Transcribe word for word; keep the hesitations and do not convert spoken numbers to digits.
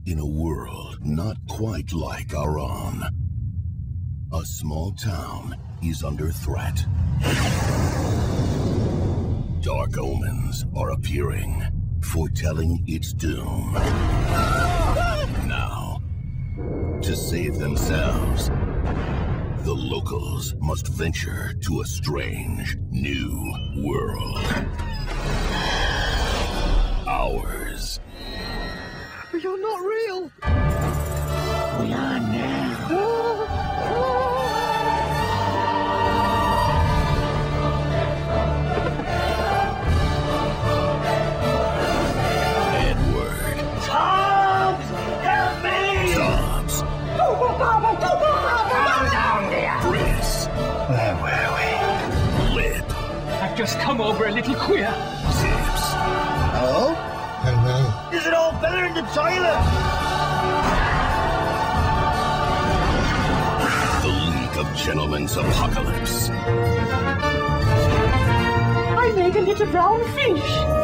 In a world not quite like our own, a small town is under threat. Dark omens are appearing, foretelling its doom. Now, to save themselves, the locals must venture to a strange new world. Ours. You're not real! We are now. Edward. Tobbs! Help me! Tobbs. Down there! Briss. Where were we? Lip. I've just come over a little queer. Tips. Hello? Hello. Is it all better in the toilet? The League of Gentlemen's Apocalypse. I made a little brown fish.